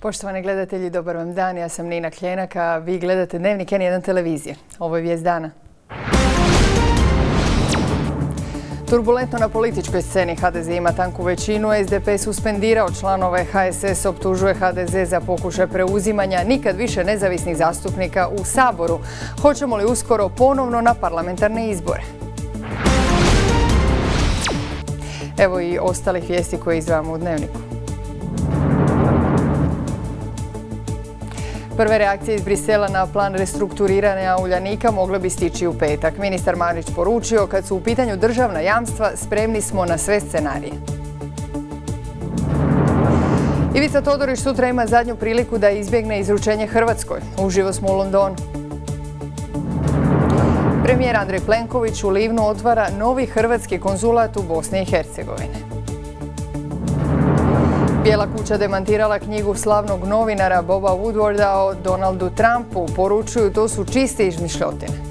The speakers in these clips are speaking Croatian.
Poštovani gledatelji, dobar vam dan. Ja sam Nina Kljenak, a vi gledate Dnevnik N1 televizije. Ovo je vijest dana. Turbulentno na političkoj sceni. HDZ ima tanku većinu, SDP suspendirao članove, HSS optužuje HDZ za pokušaj preuzimanja nikad više nezavisnih zastupnika u Saboru. Hoćemo li uskoro ponovno na parlamentarne izbore? Evo i ostalih vijesti koje izdvajamo u Dnevniku. Prve reakcije iz Brisela na plan restrukturiranja Uljanika mogle bi stići u petak. Ministar Marić poručio, kad su u pitanju državna jamstva, spremni smo na sve scenarije. Ivica Todorić sutra ima zadnju priliku da izbjegne izručenje Hrvatskoj. Uživo smo u Londonu. Premijer Andrej Plenković u Livnu otvara novi hrvatski konzulat u Bosni i Hercegovini. Bijela kuća demantirala knjigu slavnog novinara Boba Woodwarda o Donaldu Trumpu. Poručuju, to su čiste izmišljotine.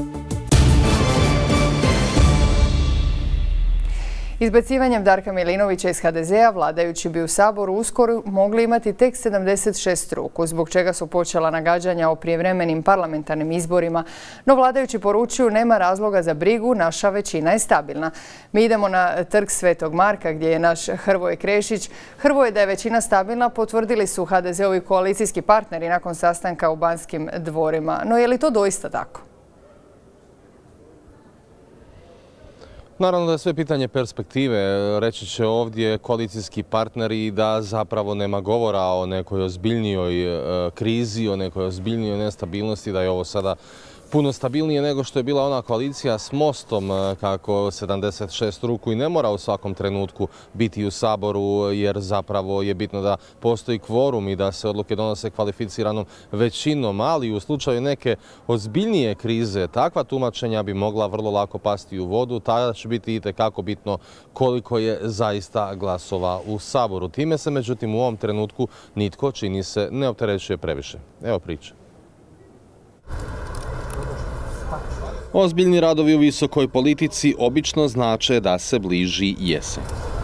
Izbacivanjem Darka Milinovića iz HDZ-a vladajući bi u Saboru uskoro mogli imati tek 76 ruku, zbog čega su počela nagađanja o prijevremenim parlamentarnim izborima, no vladajući poručuju nema razloga za brigu, naša većina je stabilna. Mi idemo na trg Svetog Marka gdje je naš Hrvoje Krešić. Hrvoje, da je većina stabilna potvrdili su HDZ-ovi koalicijski partneri nakon sastanka u Banskim dvorima. No je li to doista tako? Naravno da je sve pitanje perspektive. Reći će ovdje koalicijski partneri da zapravo nema govora o nekoj ozbiljnijoj krizi, o nekoj ozbiljnijoj nestabilnosti, da je ovo sada puno stabilnije nego što je bila ona koalicija s Mostom, kako 76 ruku i ne mora u svakom trenutku biti u Saboru, jer zapravo je bitno da postoji kvorum i da se odluke donose kvalificiranom većinom, ali u slučaju neke ozbiljnije krize takva tumačenja bi mogla vrlo lako pasti u vodu, tada će biti itekako bitno koliko je zaista glasova u Saboru. Time se međutim u ovom trenutku nitko, čini se, ne opterećuje previše. Evo priče. Ozbiljni radovi u visokoj politici obično znače da se bliži jesen.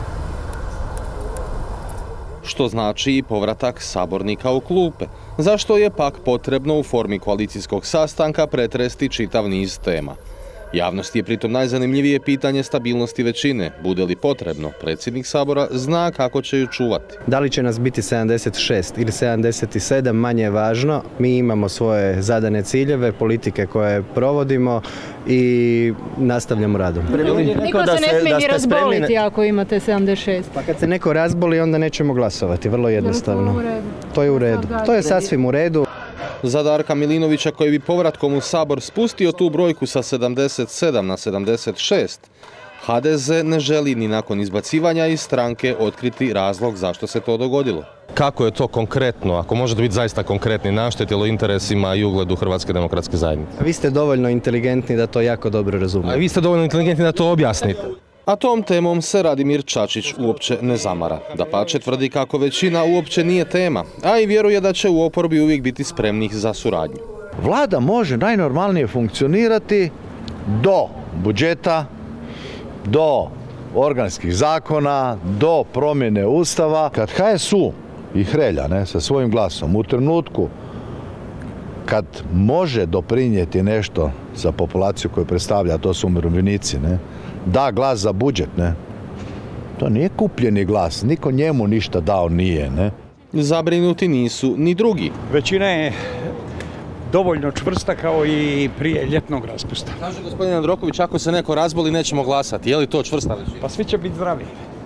Što znači i povratak sabornika u klupe, zašto je pak potrebno u formi koalicijskog sastanka pretresti čitav niz tema. Javnosti je pritom najzanimljivije pitanje stabilnosti većine. Bude li potrebno, predsjednik Sabora zna kako će ju čuvati. Da li će nas biti 76 ili 77, manje je važno. Mi imamo svoje zadane ciljeve, politike koje provodimo i nastavljamo radom. Niko se ne smije ni razboliti ako imate 76. Pa kad se neko razboli, onda nećemo glasovati, vrlo jednostavno. To je u redu. To je sasvim u redu. Za Darka Milinovića, koji bi povratkom u Sabor spustio tu brojku sa 77 na 76, HDZ ne želi ni nakon izbacivanja iz stranke otkriti razlog zašto se to dogodilo. Kako je to konkretno, ako možete biti zaista konkretni, naštetilo interesima i ugledu Hrvatske demokratske zajednice? Vi ste dovoljno inteligentni da to jako dobro razumijete. A vi ste dovoljno inteligentni da to objasnite. A tom temom se Radimir Čačić uopće ne zamara. Dapače tvrdi kako većina uopće nije tema, a i vjeruje da će u oporbi uvijek biti spremnih za suradnju. Vlada može najnormalnije funkcionirati do budžeta, do organskih zakona, do promjene Ustava. Kad HSU i Hrelja sa svojim glasom u trenutku kad može doprinijeti nešto za populaciju koju predstavlja, a to su umirovljenici, da glas za budžet, to nije kupljeni glas, niko njemu ništa dao nije. Zabrinuti nisu ni drugi. Većina je dovoljno čvrsta kao i prije ljetnog raspusta. Kaže gospodin Jandroković, ako se neko razboli nećemo glasati, je li to čvrsta većina? Pa svi će biti zdravi.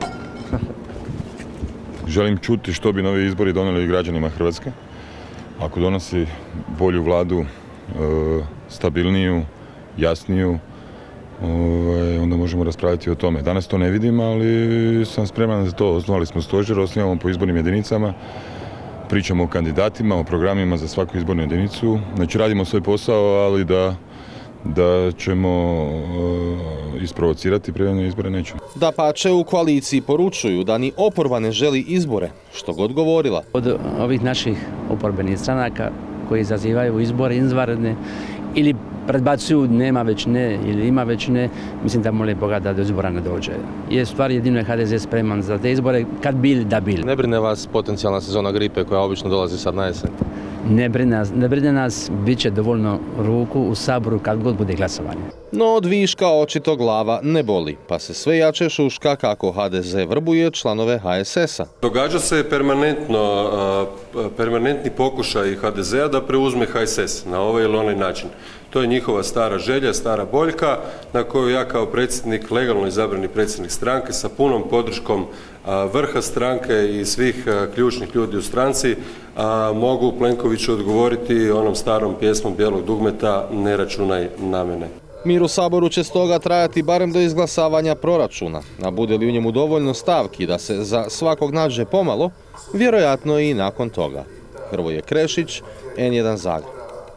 Želim čuti što bi novi izbori donijeli građanima Hrvatske. Ako donosi bolju vladu, stabilniju, jasniju, onda možemo raspraviti o tome. Danas to ne vidim, ali sam spreman za to. Osnovali smo stožer, osnivamo po izbornim jedinicama, pričamo o kandidatima, o programima za svaku izbornu jedinicu. Znači radimo svoj posao, ali da ćemo isprovocirati prijavljene izbore nećemo. Dapače, u koaliciji poručuju da ni oporba ne želi izbore, što god govorila. Od ovih naših oporbenih stranaka koji izazivaju izbore izvanredne ili predbacuju nema većine ili ima većine, mislim da mole Boga da do izbora ne dođe. Je stvar jedino je HDZ spreman za te izbore, kad bil da bil. Ne brine vas potencijalna sezona gripe koja obično dolazi sad na jesen? Ne brine nas, bit će dovoljno ruku u Saboru kad god bude glasovanje. No od viška očito glava ne boli, pa se sve jače šuška kako HDZ vrbuje članove HSS-a. Događa se permanentni pokušaj HDZ-a da preuzme HSS na ovaj ili onaj način. To je njihova stara želja, stara boljka na koju ja kao predsjednik, legalno izabrani predsjednik stranke sa punom podrškom vrha stranke i svih ključnih ljudi u stranci mogu Plenkoviću odgovoriti onom starom pjesmom Bijelog dugmeta "Ne računaj na mene". Mir u Saboru će stoga trajati barem do izglasavanja proračuna, a bude li u njemu dovoljno stavki da se za svakog nađe pomalo, vjerojatno i nakon toga. Hrvoje Krešić, N1 Zagreb.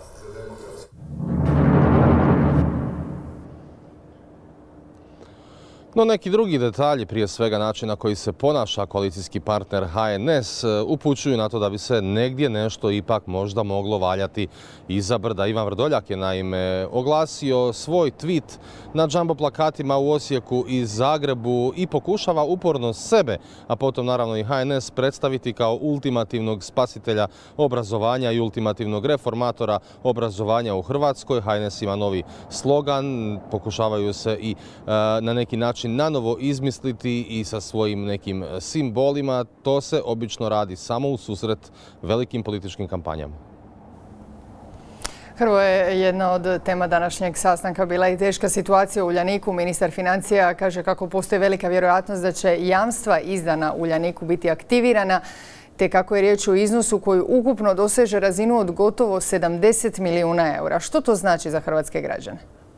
No neki drugi detalji, prije svega način na koji se ponaša koalicijski partner HNS, upućuju na to da bi se negdje nešto ipak možda moglo valjati iza brda. Ivan Vrdoljak je naime oglasio svoj tweet na džambo plakatima u Osijeku i Zagrebu i pokušava uporno sebe, a potom naravno i HNS, predstaviti kao ultimativnog spasitelja obrazovanja i ultimativnog reformatora obrazovanja u Hrvatskoj. HNS ima novi slogan, pokušavaju se i na neki način nanovo izmisliti i sa svojim nekim simbolima. To se obično radi samo u susret velikim političkim kampanjama. Hrvoje, jedna od tema današnjeg sastanka bila i teška situacija u Uljaniku. Ministar financija kaže kako postoji velika vjerojatnost da će jamstva izdana Uljaniku biti aktivirana, te kako je riječ o iznosu koji ukupno doseže razinu od gotovo 70 milijuna eura. Što to znači za hrvatske građane?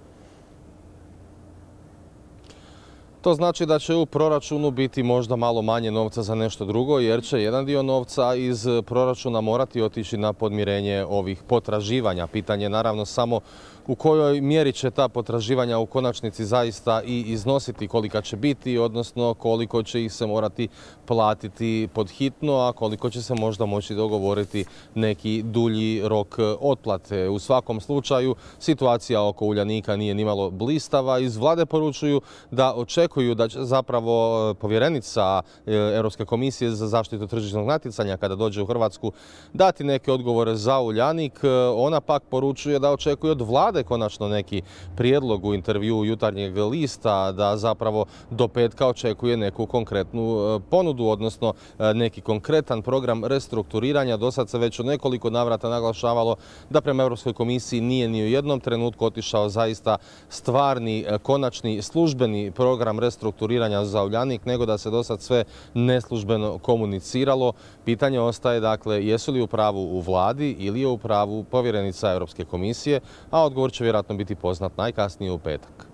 To znači da će u proračunu biti možda malo manje novca za nešto drugo, jer će jedan dio novca iz proračuna morati otići na podmirenje ovih potraživanja. Pitanje je naravno samo u kojoj mjeri će ta potraživanja u konačnici zaista i iznositi, kolika će biti, odnosno koliko će ih se morati platiti pod hitno, a koliko će se možda moći dogovoriti neki dulji rok otplate. U svakom slučaju situacija oko Uljanika nije nimalo blistava. Iz vlade poručuju da očekuju da će zapravo povjerenica Europske komisije za zaštitu tržišnog natjecanja kada dođe u Hrvatsku dati neke odgovore za Uljanik. Ona pak poručuje da očekuje od vlade konačno neki prijedlog u intervjuu Jutarnjeg lista, da zapravo do petka očekuje neku konkretnu ponudu, odnosno neki konkretan program restrukturiranja. Do sad se već u nekoliko navrata naglašavalo da prema Europskoj komisiji nije ni u jednom trenutku otišao zaista stvarni, konačni, službeni program restrukturiranja za Uljanik, nego da se do sad sve neslužbeno komuniciralo. Pitanje ostaje, dakle, jesu li u pravu u vladi ili je u pravu povjerenica Europske komisije, a odgovor će vjerojatno biti poznat najkasnije u petak.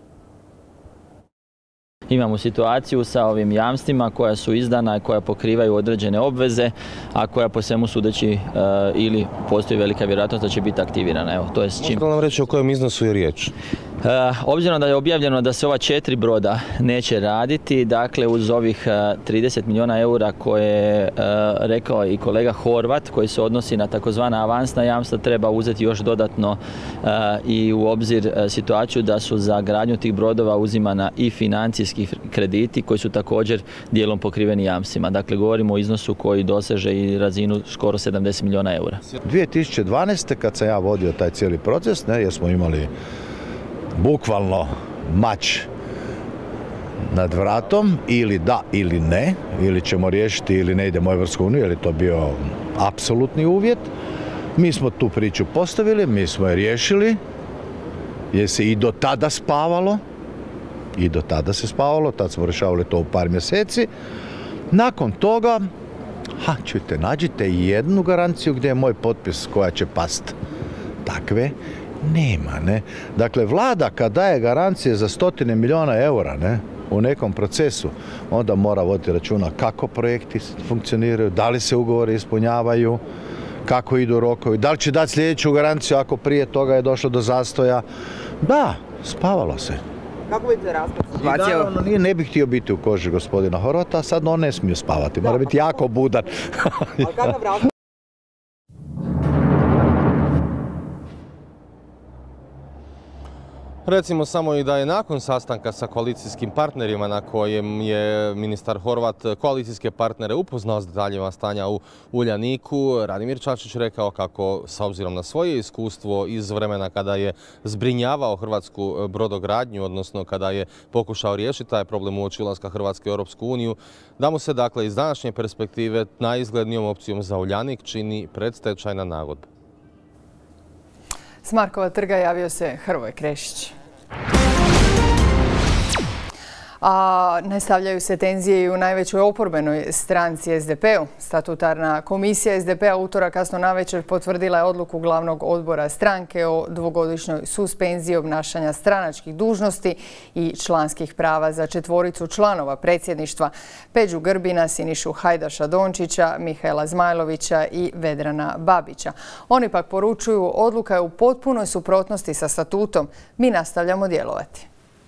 Imamo situaciju sa ovim jamstvima koja su izdana i koja pokrivaju određene obveze, a koja po svemu sudeći ili postoji velika vjerojatnost da će biti aktivirana. Evo, to je s čim. Možete li nam reći o kojem iznosu je riječ? Obzirom da je objavljeno da se ova 4 broda neće raditi, dakle uz ovih 30 milijuna eura koje je rekao i kolega Horvat, koji se odnosi na takozvana avansna jamstva, treba uzeti još dodatno i u obzir situaciju da su za gradnju tih brodova uzimana i financijski krediti koji su također dijelom pokriveni jamstvima. Dakle, govorimo o iznosu koji doseže i razinu skoro 70 milijuna eura. 2012. kad sam ja vodio taj cijeli proces, jer smo imali bukvalno mač nad vratom, ili da ili ne, ili ćemo riješiti ili ne idemo u Europsku uniju, jer je to bio apsolutni uvjet. Mi smo tu priču postavili, mi smo je riješili, jer se i do tada spavalo, tad smo rješavali to u par mjeseci. Nakon toga, čujte, nađite jednu garanciju gdje je moj potpis koja će past. Takve nema, ne. Dakle, vlada kad daje garancije za 100 milijuna eura, ne, u nekom procesu, onda mora voditi računa kako projekti funkcioniraju, da li se ugovori ispunjavaju, kako idu rokovi, da li će dati sljedeću garanciju ako prije toga je došlo do zastoja. Da, spavalo se. Kako vidite raspad? I naravno, ne bih htio biti u koži gospodina Horvata, a sad on ne smije spavati, mora biti jako budan. Ali kakav raspad? Recimo samo i da je nakon sastanka sa koalicijskim partnerima na kojem je ministar Horvat koalicijske partnere upoznao s detaljima stanja u Uljaniku, Radimir Čačić rekao kako, s obzirom na svoje iskustvo iz vremena kada je zbrinjavao hrvatsku brodogradnju, odnosno kada je pokušao riješiti taj problem uoči ulaska Hrvatske u Europsku uniju, da mu se dakle iz današnje perspektive najizglednijom opcijom za Uljanik čini predstečajna nagodba. S Markova trga javio se Hrvoje Krešić. A nastavljaju se tenzije i u najvećoj oporbenoj stranci SDP-u. Statutarna komisija SDP-a utorak kasno navečer potvrdila je odluku glavnog odbora stranke o dvogodišnjoj suspenziji obnašanja stranačkih dužnosti i članskih prava za 4 članova predsjedništva: Peđu Grbina, Sinišu Hajdaša Dončića, Mihaela Zmajlovića i Vedrana Babića. Oni pak poručuju, odluka je u potpunoj suprotnosti sa statutom. Mi nastavljamo djelovati.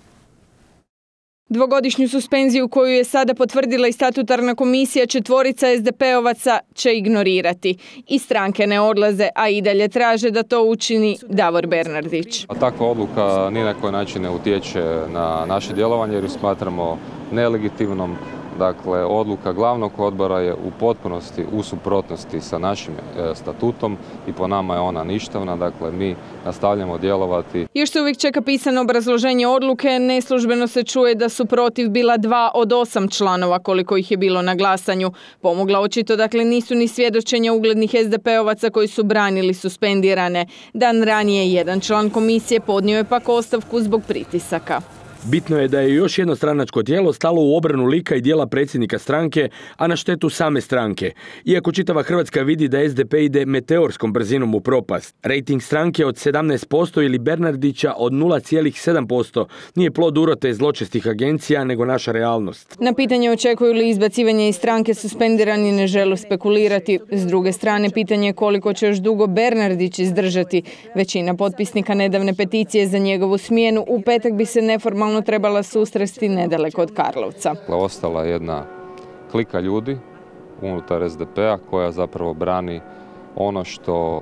Dvogodišnju suspenziju koju je sada potvrdila i statutarna komisija 4 SDP-ovaca će ignorirati. I stranke ne odlaze, a i dalje traže da to učini Davor Bernardić. Takva odluka ni na koji način ne utječe na naše djelovanje jer ju smatramo nelegitimnom. Dakle, odluka glavnog odbora je u potpunosti u suprotnosti sa našim statutom i po nama je ona ništavna. Dakle, mi nastavljamo djelovati. Još se uvijek čeka pisano obrazloženje odluke. Neslužbeno se čuje da su protiv bila 2 od 8 članova koliko ih je bilo na glasanju. Pomogla očito, dakle, nisu ni svjedočenja uglednih SDP-ovaca koji su branili suspendirane. Dan ranije jedan član komisije podnio je pak ostavku zbog pritisaka. Bitno je da je još jedno stranačko tijelo stalo u obranu lika i djela predsjednika stranke, a na štetu same stranke. Iako čitava Hrvatska vidi da SDP ide meteorskom brzinom u propast. Rejting stranke od 17% ili Bernardića od 0,7% nije plod urote zločestih agencija, nego naša realnost. Na pitanje očekuju li izbacivanje iz stranke suspendirani ne žele spekulirati. S druge strane, pitanje je koliko će još dugo Bernardić izdržati. Većina potpisnika nedavne peticije za njegovu smjenu u petak bi se neformalno trebala susresti nedaleko od Karlovca. Ostala je jedna klika ljudi unutar SDP-a koja zapravo brani ono što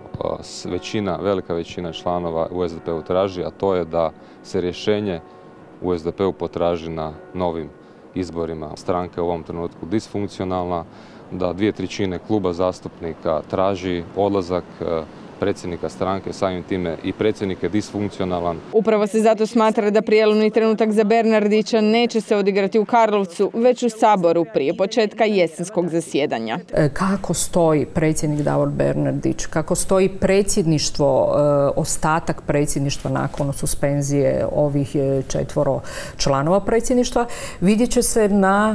velika većina članova u SDP-u traži, a to je da se rješenje u SDP-u potraži na novim izborima. Stranka je u ovom trenutku disfunkcionalna, da 2/3 kluba zastupnika traži odlazak predsjednika stranke, samim time i predsjednik je disfunkcionalan. Upravo se zato smatra da prijelomni trenutak za Bernardića neće se odigrati u Karlovcu, već u Saboru prije početka jesenskog zasjedanja. Kako stoji predsjednik Davor Bernardić, kako stoji predsjedništvo, ostatak predsjedništva nakon suspenzije ovih 4 članova predsjedništva, vidjet će se na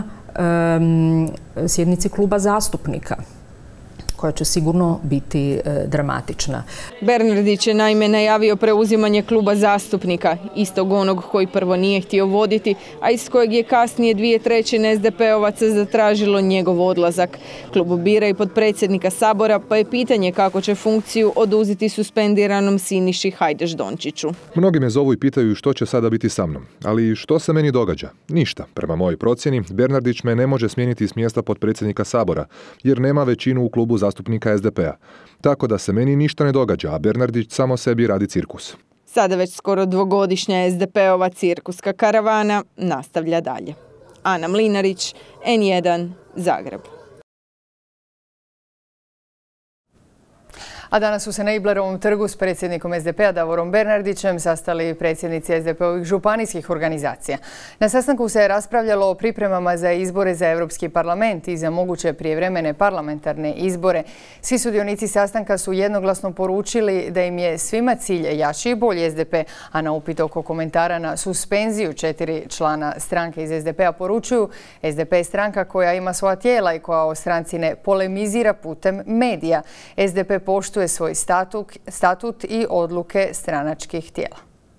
sjednici kluba zastupnika, koja će sigurno biti dramatična. Bernardić je naime najavio preuzimanje kluba zastupnika, istog onog koji prvo nije htio voditi, a iz kojeg je kasnije 2/3 SDP-ovaca zatražilo njegov odlazak. Klub bira i potpredsjednika Sabora, pa je pitanje kako će funkciju oduzeti suspendiranom Siniši Hajdaš Dončiću. Mnogi me zovu i pitaju što će sada biti sa mnom, ali što se meni događa? Ništa. Prema mojoj procjeni, Bernardić me ne može smijeniti s mjesta potpredsjednika Sabora, jer nema većinu u klubu zastupnika SDP-a. Tako da se meni ništa ne događa, a Bernardić samo sebi radi cirkus. Sada već skoro 2-godišnja SDP-ova cirkuska karavana nastavlja dalje. Ana Mlinarić, N1, Zagreb. A danas su se na Iblerovom trgu s predsjednikom SDP-a Davorom Bernardićem sastali predsjednici SDP-ovih županijskih organizacija. Na sastanku se je raspravljalo o pripremama za izbore za Europski parlament i za moguće prijevremene parlamentarne izbore. Svi sudionici sastanka su jednoglasno poručili da im je svima cilj jači i bolji SDP, a na upit oko komentara na suspenziju 4 člana stranke iz SDP-a poručuju: SDP je stranka koja ima svoja tijela i koja o stranci ne polemizira putem medija. SDP poštuje svoj statut i odluke stranačkih tijela.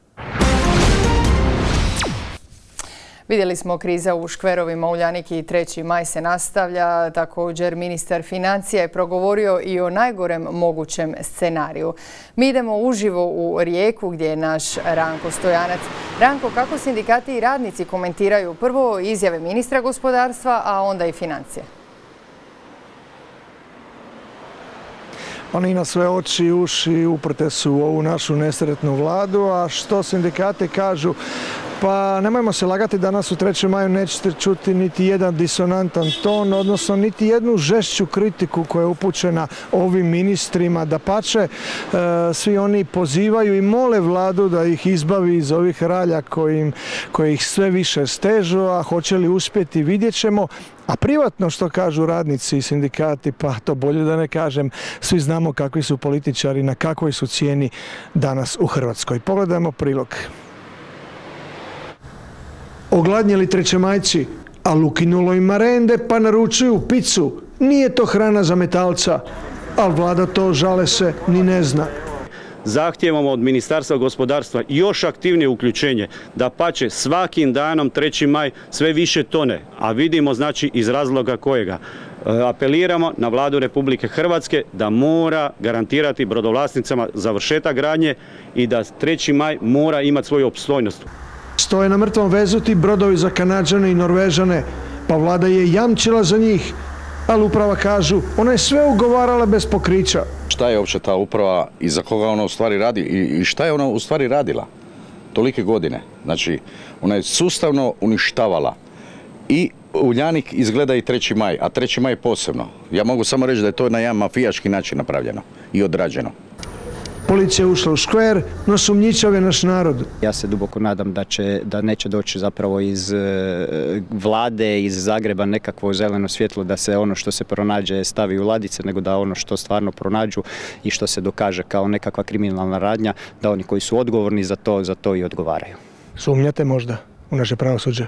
Vidjeli smo kriza u škverovima Uljanik i 3. maj se nastavlja. Također ministar financija je progovorio i o najgorem mogućem scenariju. Mi idemo uživo u Rijeku gdje je naš Ranko Stojanac. Ranko, kako sindikati i radnici komentiraju prvo izjave ministra gospodarstva, a onda i financije? Oni na sve oči i uši uprte su u ovu našu nesretnu vladu, a što sindikati kažu? Pa nemojmo se lagati, danas u 3. maju nećete čuti niti jedan disonantan ton, odnosno niti jednu žešću kritiku koja je upućena ovim ministrima. Dapače, svi oni pozivaju i mole vladu da ih izbavi iz ovih ralja koji ih sve više stežu, a hoće li uspjeti vidjet ćemo. A privatno što kažu radnici i sindikati, pa to bolje da ne kažem, svi znamo kakvi su političari, na kakvoj su cijeni danas u Hrvatskoj. Pogledajmo prilog. Ogladnjeli trećemajci, ali ukinulo im marende pa naručuju picu. Nije to hrana za metalca, ali vlada to, žale se, ni ne zna. Zahtijevamo od Ministarstva gospodarstva još aktivnije uključenje, dapače svakim danom 3. maj sve više tone, a vidimo znači iz razloga kojega. Apeliramo na vladu Republike Hrvatske da mora garantirati brodovlasnicama završetak gradnje i da 3. maj mora imati svoju opstojnost. Stoje na mrtvom vezu ti brodovi za Kanađane i Norvežane, pa vlada je jamčila za njih, ali uprava kažu, ona je sve ugovarala bez pokrića. Šta je uopće ta uprava i za koga ona u stvari radi i šta je ona u stvari radila tolike godine? Znači, ona je sustavno uništavala i Uljanik izgleda i 3. maj, a 3. maj posebno. Ja mogu samo reći da je to na jedan mafijaški način napravljeno i odrađeno. Policija je ušla u škver, no sumnjičav je naš narod. Ja se duboko nadam da neće doći zapravo iz vlade, iz Zagreba nekakvo zeleno svjetlo da se ono što se pronađe stavi u ladice, nego da ono što stvarno pronađu i što se dokaže kao nekakva kriminalna radnja, da oni koji su odgovorni za to i odgovaraju. Sumnjate možda u naše pravosuđe?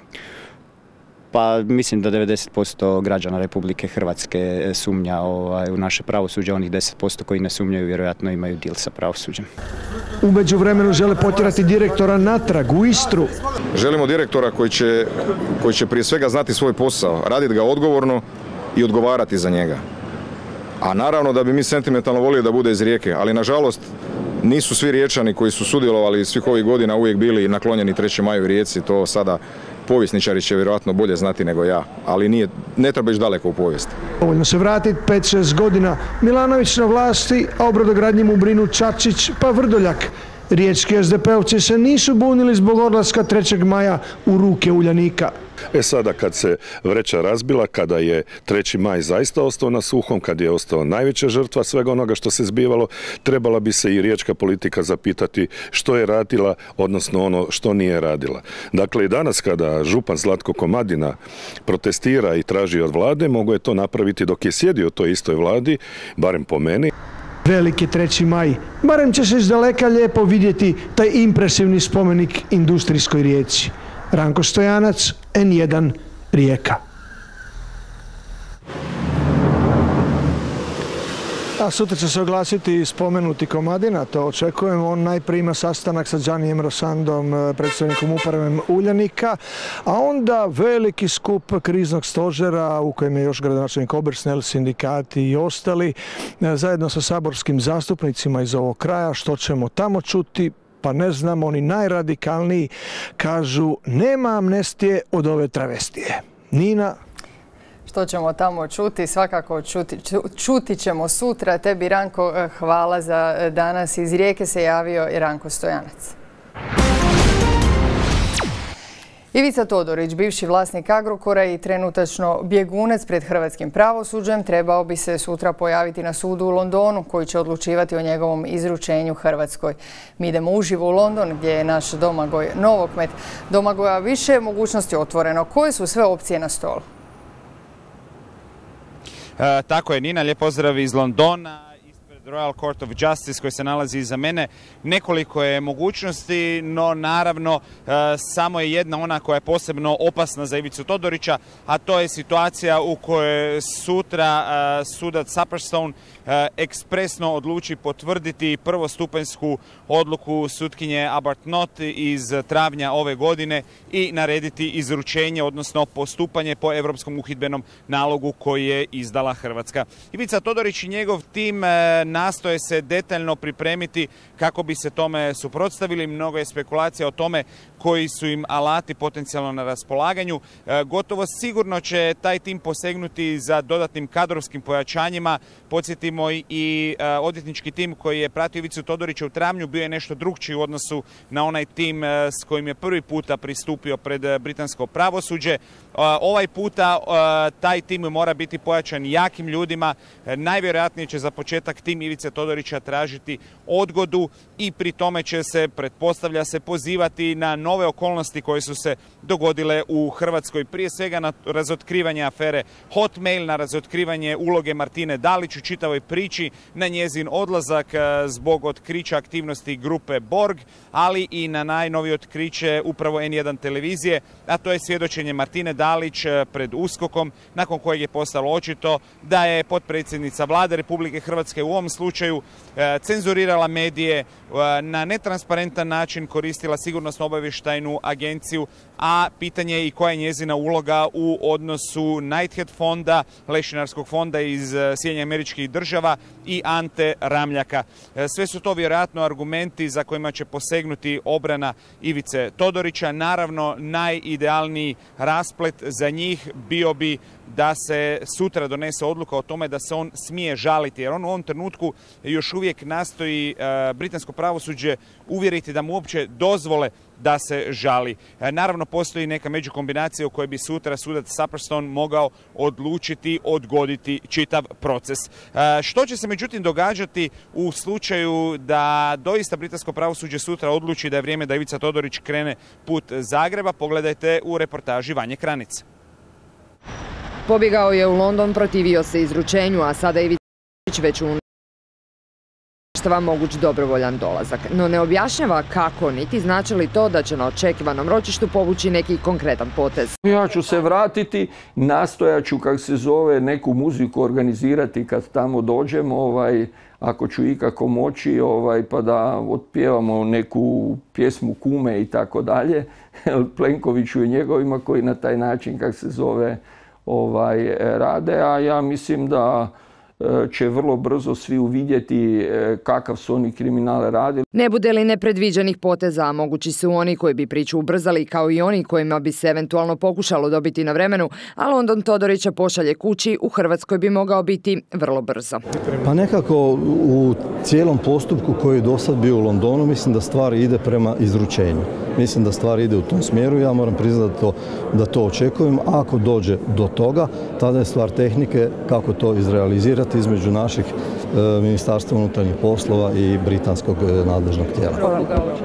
Pa mislim da 90% građana Republike Hrvatske sumnja u naše pravosuđe, onih 10% koji ne sumnjaju vjerojatno imaju dil sa pravosuđem. U međuvremenu žele potjerati direktora natrag u Istru. Želimo direktora koji će prije svega znati svoj posao, raditi ga odgovorno i odgovarati za njega. A naravno da bi mi sentimentalno volili da bude iz Rijeke, ali nažalost nisu svi Riječani koji su sudjelovali svih ovih godina uvijek bili naklonjeni 3. maju u Rijeci, to sada povjesničari će vjerojatno bolje znati nego ja, ali ne treba ići daleko u povijest. Dovoljno se vratiti 5-6 godina. Milanović na vlasti, a o brodogradnji mu brinu Čačić pa Vrdoljak. Riječki SDP-ovci se nisu bunili zbog odlaska 3. maja u ruke Uljanika. Sada kad se vreća razbila, kada je 3. maj zaista ostao na suhom, kad je ostao najveća žrtva svega onoga što se zbivalo, trebala bi se i riječka politika zapitati što je radila, odnosno ono što nije radila. Dakle, i danas kada župan Zlatko Komadina protestira i traži od vlade, mogo je to napraviti dok je sjedio u toj istoj vladi, barem po meni. Veliki 3. maj. Barem će se iz daleka lijepo vidjeti taj impresivni spomenik industrijskoj Rijeci. Ranko Stojanac, N1, Rijeka. A sutra će se oglasiti spomenuti Komadina, to očekujemo. On najprije ima sastanak sa Giannijem Rosandom, predstavnikom uprave Uljanika, a onda veliki skup kriznog stožera u kojem je još gradonačelnik Obersnel, sindikati i ostali, zajedno sa saborskim zastupnicima iz ovog kraja. Što ćemo tamo čuti? Pa ne znam, oni najradikalniji kažu nema amnestije od ove travestije. Nina? Što ćemo tamo čuti? Svakako čuti ćemo sutra. Tebi, Ranko, hvala za danas. Iz Rijeke se javio i Ranko Stojanac. Ivica Todorić, bivši vlasnik Agrokora i trenutačno bjegunac pred hrvatskim pravosuđem, trebao bi se sutra pojaviti na sudu u Londonu koji će odlučivati o njegovom izručenju Hrvatskoj. Mi idemo uživo u London gdje je naš Domagoj Novokmet. Domagoja, više je mogućnosti otvoreno. Koje su sve opcije na stolu? Tako je, Nina, lijep pozdrav iz Londona. Royal Court of Justice koji se nalazi iza mene. Nekoliko je mogućnosti, no naravno samo je jedna ona koja je posebno opasna za Ivicu Todorića, a to je situacija u kojoj sutra sudac Supperstone ekspresno odluči potvrditi prvostupanjsku odluku sutkinje Arbuthnot iz travnja ove godine i narediti izručenje, odnosno postupanje po europskom uhidbenom nalogu koji je izdala Hrvatska. Ivica Todorić i njegov tim nastoje se detaljno pripremiti kako bi se tome suprotstavili. Mnogo je spekulacija o tome koji su im alati potencijalno na raspolaganju. Gotovo sigurno će taj tim posegnuti za dodatnim kadrovskim pojačanjima. Podsjetimo i odvjetnički tim koji je pratio Ivicu Todorića u travnju bio je nešto drukčiji u odnosu na onaj tim s kojim je prvi puta pristupio pred britansko pravosuđe. Ovaj puta taj tim mora biti pojačan jakim ljudima. Najvjerojatnije će za početak tim Ivice Todorića tražiti odgodu i pri tome će se, pretpostavlja se, pozivati na nove okolnosti koje su se dogodile u Hrvatskoj. Prije svega na razotkrivanje afere Hotmail, na razotkrivanje uloge Martine Dalić u čitavoj priči, na njezin odlazak zbog otkrića aktivnosti grupe Borg, ali i na najnovije otkriće upravo N1 televizije, a to je svjedočenje Martine Dalić pred USKOK-om, nakon kojeg je postalo očito da je potpredsjednica Vlade Republike Hrvatske u ovom slučaju cenzurirala medije, na netransparentan način koristila sigurnosno-obavještajnu agenciju, a pitanje je i koja je njezina uloga u odnosu Knighthead fonda, lešinarskog fonda iz Sjedinjenih Američkih Država i Ante Ramljaka. Sve su to vjerojatno argumenti za kojima će posegnuti obrana Ivice Todorića. Naravno, najidealniji rasplet za njih bio bi da se sutra donese odluka o tome da se on smije žaliti, jer on u ovom trenutku još uvijek nastoji britansko pravosuđe uvjeriti da mu uopće dozvole da se žali. Naravno, postoji neka međukombinacija u kojoj bi sutra sudac Sapperston mogao odlučiti odgoditi čitav proces. Što će se međutim događati u slučaju da doista britansko pravosuđe sutra odluči da je vrijeme da Ivica Todorić krene put Zagreba? Pogledajte u reportaži Vanje Kranice. Pobjegao je u London, protivio se izručenju, a sada Ivica već uništava moguć dobrovoljan dolazak. No ne objašnjava kako, niti znači li to da će na očekivanom ročištu povući neki konkretan potez. Ja ću se vratiti, nastojat ću, kako se zove, neku muziku organizirati kad tamo dođem, ako ću ikako moći, pa da otpjevamo neku pjesmu Kume i tako dalje, Plenkoviću i njegovima koji na taj način, kako se zove, rade, a ja mislim da će vrlo brzo svi uvidjeti kakav su oni kriminal radili. Ne bude li nepredviđenih poteza, a mogući su oni koji bi priču ubrzali kao i oni kojima bi se eventualno pokušalo dobiti na vremenu, a London Todorića pošalje kući, u Hrvatskoj bi mogao biti vrlo brzo. Pa nekako u cijelom postupku koji je do sad bio u Londonu, mislim da stvar ide prema izručenju. Mislim da stvar ide u tom smjeru, ja moram priznati da to očekujem. Ako dođe do toga, tada je stvar tehnike kako to izrealizirati između naših Ministarstva unutarnjih poslova i britanskog nadležnog tijela.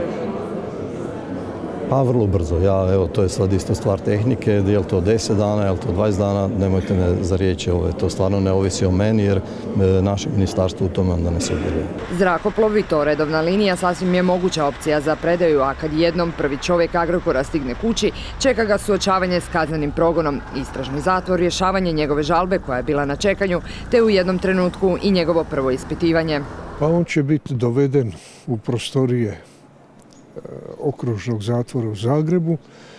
Pa vrlo brzo. Evo, to je sad isto stvar tehnike, je li to 10 dana, je li to 20 dana, nemojte me za riječi, to stvarno ne ovisi o meni jer naše ministarstvo u tome onda ne sudjeluje. Zrakoplovi, to redovna linija, sasvim je moguća opcija za predaju, a kad jednom prvi čovjek Agrokora stigne kući, čeka ga suočavanje s kaznenim progonom, istražni zatvor, rješavanje njegove žalbe koja je bila na čekanju, te u jednom trenutku i njegovo prvo ispitivanje. Pa on će biti doveden u prostorije okružnog zatvora u Zagrebu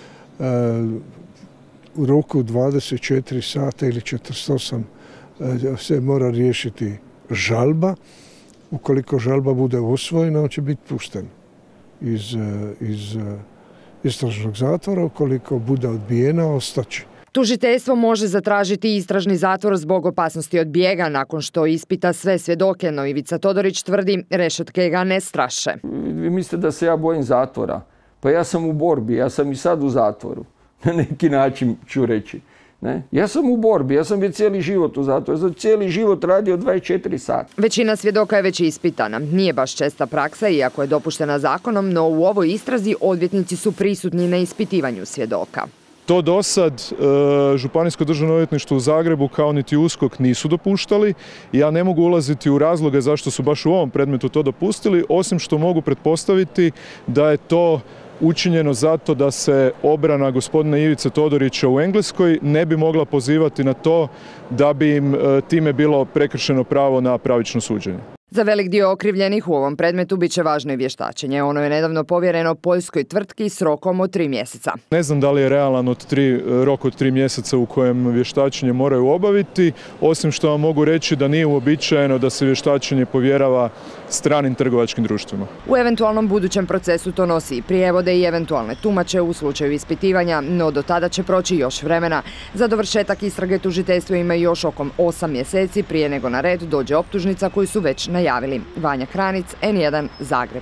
u roku 24 sata ili 48 se mora riješiti žalba. Ukoliko žalba bude usvojena, on će biti pušten iz istražnog zatvora. Ukoliko bude odbijena, ostaće. Tužiteljstvo može zatražiti istražni zatvor zbog opasnosti od bijega nakon što ispita sve svjedoke, no Ivica Todorić tvrdi rešetke ga ne straše. Vi mislite da se ja bojim zatvora? Pa ja sam u borbi, ja sam i sad u zatvoru. Na neki način ću reći. Ne? Ja sam u borbi, ja sam već cijeli život u zatvoru, ja sam cijeli život radio 24 sata. Većina svjedoka je već ispitana. Nije baš česta praksa, iako je dopuštena zakonom, no u ovoj istrazi odvjetnici su prisutni na ispitivanju svjedoka. To do sad Županijsko državno odvjetništvo u Zagrebu kao niti USKOK nisu dopuštali. Ja ne mogu ulaziti u razloge zašto su baš u ovom predmetu to dopustili, osim što mogu pretpostaviti da je to učinjeno zato da se obrana gospodina Ivice Todorića u Engleskoj ne bi mogla pozivati na to da bi im time bilo prekršeno pravo na pravično suđenje. Za velik dio okrivljenih u ovom predmetu bit će važno i vještačenje. Ono je nedavno povjereno poljskoj tvrtki s rokom od 3 mjeseca. Ne znam da li je realan rok od 3 mjeseca u kojem vještačenje moraju obaviti, osim što vam mogu reći da nije uobičajeno da se vještačenje povjerava stranim trgovačkim društvima. U eventualnom budućem procesu to nosi i prijevode i eventualne tumače u slučaju ispitivanja, no do tada će proći još vremena. Za dovršetak istrage tužiteljstvo ima još oko 8 mjeseci prije nego na red dođe optužnica koju su već najavili. Vanja Kranic, N1, Zagreb.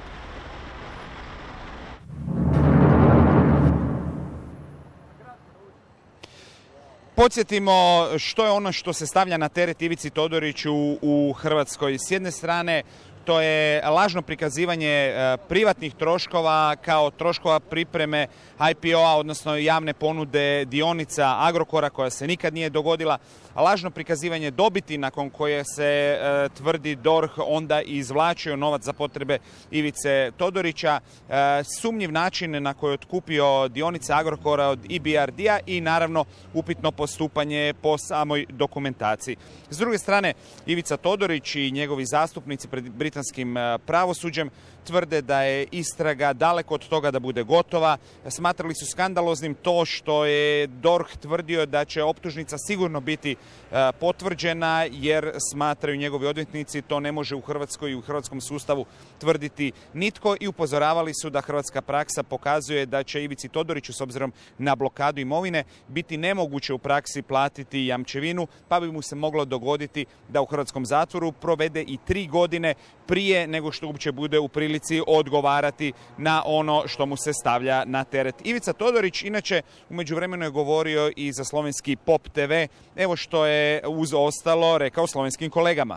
Podsjetimo što je ono što se stavlja na teret Ivici Todoriću u Hrvatskoj. S jedne strane, to je lažno prikazivanje privatnih troškova kao troškova pripreme IPO-a, odnosno javne ponude dionica Agrokora koja se nikad nije dogodila, lažno prikazivanje dobiti nakon koje se tvrdi DORH onda izvlačio novac za potrebe Ivice Todorića, sumnjiv način na koji je otkupio dionice Agrokora od EBRD-a i naravno upitno postupanje po samoj dokumentaciji. S druge strane, Ivica Todorić i njegovi zastupnici pred britanskim pravosuđem tvrde da je istraga daleko od toga da bude gotova. Smatrali su skandaloznim to što je DORH tvrdio da će optužnica sigurno biti potvrđena, jer smatraju njegovi odvjetnici to ne može u Hrvatskoj i u hrvatskom sustavu tvrditi nitko i upozoravali su da hrvatska praksa pokazuje da će Ivici Todoriću s obzirom na blokadu imovine biti nemoguće u praksi platiti jamčevinu, pa bi mu se moglo dogoditi da u hrvatskom zatvoru provede i 3 godine prije nego što uopće bude u prilici odgovarati na ono što mu se stavlja na teret. Ivica Todorić inače u međuvremenu je govorio i za slovenski Pop TV. Evo što je uz ostalo rekao slovenskim kolegama.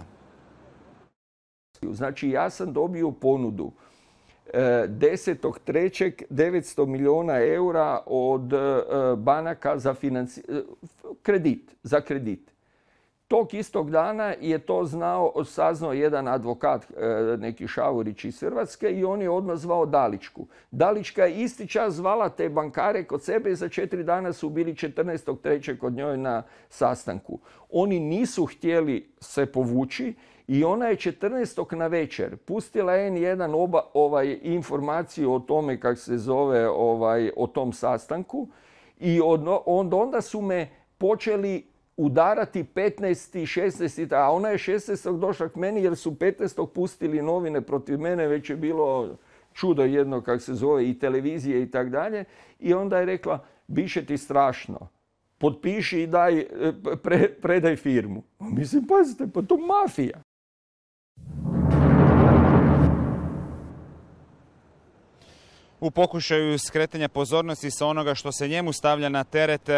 Znači ja sam dobio ponudu 10.3. 900 milijuna eura od banaka za kredit. Tog istog dana je to saznao jedan advokat, neki Šavorić iz Hrvatske, i on je odmah zvao Dalićku. Dalićka je isti čas zvala te bankare kod sebe i za 4 dana su bili 14.3. kod njoj na sastanku. Oni nisu htjeli se povući i ona je 14. na večer pustila N1 informaciju o tome, kako se zove, o tom sastanku, i onda su me počeli udarati 15. 16. a ona je 16. došla k meni jer su 15. pustili novine protiv mene, već je bilo čudo jedno, kako se zove, i televizije i tak dalje, i onda je rekla, biše ti strašno, potpiši i predaj firmu. Mislim, pazite, pa to mafija. U pokušaju skretanja pozornosti sa onoga što se njemu stavlja na teret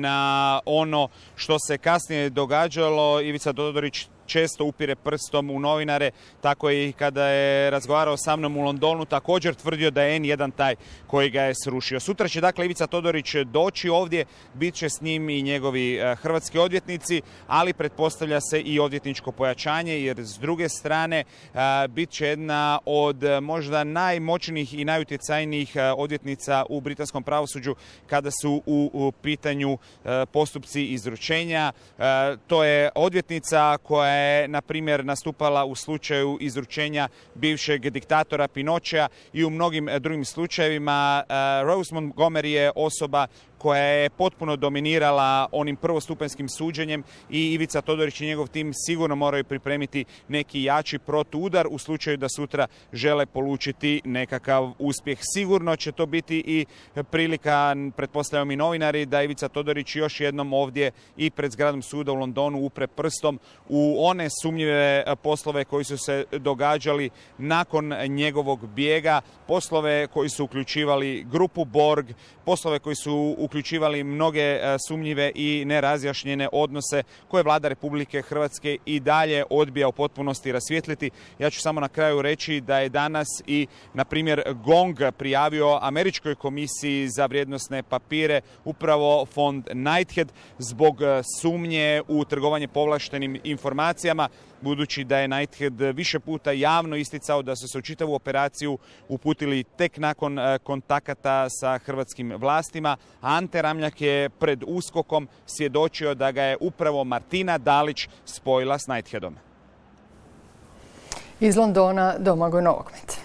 na ono što se kasnije događalo, Ivica Todorić često upire prstom u novinare, tako i kada je razgovarao sa mnom u Londonu, također tvrdio da je N1 taj koji ga je srušio. Sutra će dakle Ivica Todorić doći ovdje, bit će s njim i njegovi hrvatski odvjetnici, ali pretpostavlja se i odvjetničko pojačanje, jer s druge strane bit će jedna od možda najmoćnijih i najutjecajnijih odvjetnica u britanskom pravosuđu kada su u pitanju postupci izručenja. To je odvjetnica koja je, na primjer, nastupala u slučaju izručenja bivšeg diktatora Pinochea i u mnogim drugim slučajevima. Rose Montgomery je osoba koja je potpuno dominirala onim prvostupanjskim suđenjem i Ivica Todorić i njegov tim sigurno moraju pripremiti neki jači protuudar u slučaju da sutra žele polučiti nekakav uspjeh. Sigurno će to biti i prilika, pretpostavljam i novinari, da Ivica Todorić još jednom ovdje i pred zgradom suda u Londonu upre prstom u one sumnjive poslove koji su se događali nakon njegovog bijega, poslove koji su uključivali grupu Borg, poslove koji su uključivali mnoge sumnjive i nerazjašnjene odnose koje vlada Republike Hrvatske i dalje odbija u potpunosti rasvijetliti. Ja ću samo na kraju reći da je danas i, na primjer, GONG prijavio Američkoj komisiji za vrijednosne papire upravo fond Knighthead zbog sumnje u trgovanje povlaštenim informacijama, budući da je Knighthead više puta javno isticao da su se u čitavu operaciju uputili tek nakon kontakata sa hrvatskim vlastima. Ante Ramljak je pred USKOK-om svjedočio da ga je upravo Martina Dalić spojila s Knightheadom. Iz Londona Domagoj Novokmet.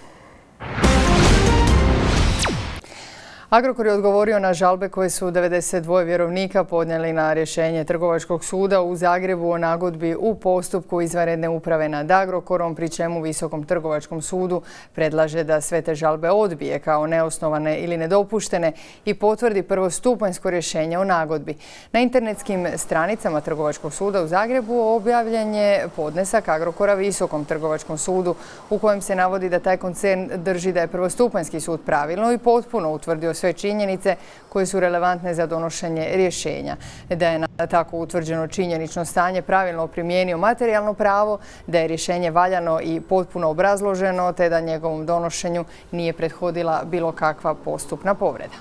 Agrokor je odgovorio na žalbe koje su 92 vjerovnika podnijeli na rješenje Trgovačkog suda u Zagrebu o nagodbi u postupku izvanredne uprave nad Agrokorom, pri čemu Visokom trgovačkom sudu predlaže da sve te žalbe odbije kao neosnovane ili nedopuštene i potvrdi prvostupanjsko rješenje o nagodbi. Na internetskim stranicama Trgovačkog suda u Zagrebu objavljen je podnesak Agrokora Visokom trgovačkom sudu u kojem se navodi da taj koncern drži da je prvostupanjski sud pravilno i potpuno utvrdio sve činjenice koje su relevantne za donošenje rješenja, da je na tako utvrđeno činjenično stanje pravilno primijenio materijalno pravo, da je rješenje valjano i potpuno obrazloženo, te da njegovom donošenju nije prethodila bilo kakva postupna povreda.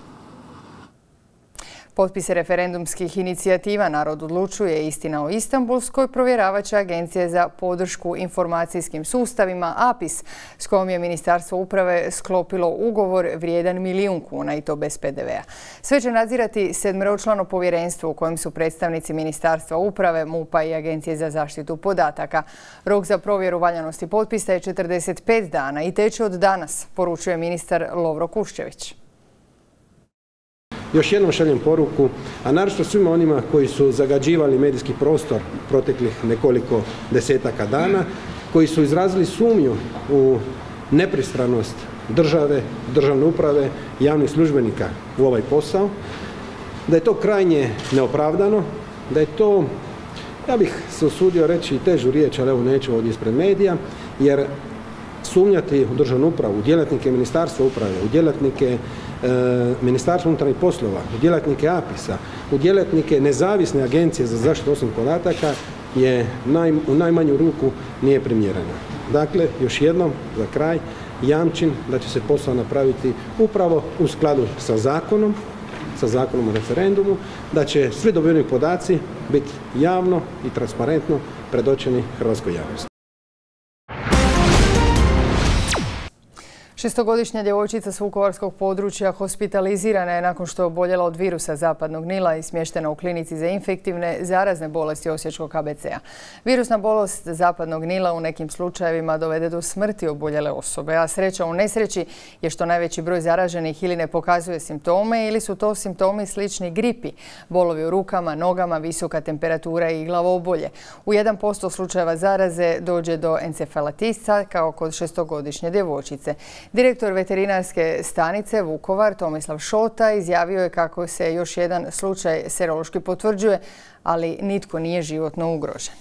Potpise referendumskih inicijativa Narod odlučuje, Istina o Istanbulskoj provjeravat će Agencije za podršku informacijskim sustavima APIS, s kojom je Ministarstvo uprave sklopilo ugovor vrijedan 1 milijun kuna i to bez PDV-a. Sve će nadzirati 7-člano povjerenstvo u kojem su predstavnici Ministarstva uprave, MUP-a i Agencije za zaštitu podataka. Rok za provjeru valjanosti potpisa je 45 dana i teče od danas, poručuje ministar Lovro Kuščević. Još jednom šaljem poruku, a naročito svima onima koji su zagađivali medijski prostor proteklih nekoliko desetaka dana, koji su izrazili sumnju u nepristranost države, državne uprave i javnih službenika u ovaj posao, da je to krajnje neopravdano, da je to, ja bih se usudio reći težu riječ, ali evo neću ovdje ispred medija, jer sumnjati u državnu upravu, u djelatnike Ministarstva uprave, u djelatnike Ministarstva unutarnjih poslova, u djelatnike APIS-a, u djelatnike nezavisne agencije za zaštitu osobnih podataka je u najmanju ruku nije primjereno. Dakle, još jednom za kraj jamčim da će se posao napraviti upravo u skladu sa zakonom o referendumu, da će svi dobiveni podaci biti javno i transparentno predočeni hrvatskoj javnosti. 6-godišnja djevojčica s vukovarskog područja hospitalizirana je nakon što je oboljela od virusa zapadnog Nila i smještena u klinici za infektivne zarazne bolesti Osječkog KBC-a. Virusna bolest zapadnog Nila u nekim slučajevima dovede do smrti oboljele osobe, a sreća u nesreći je što najveći broj zaraženih ili ne pokazuje simptome ili su to simptomi slični gripi, bolovi u rukama, nogama, visoka temperatura i glavobolje. U 1% slučajeva zaraze dođe do encefalitisa kao kod 6-godišnje djevojčice. Direktor veterinarske stanice Vukovar Tomislav Šota izjavio je kako se još jedan slučaj serološki potvrđuje, ali nitko nije životno ugrožen.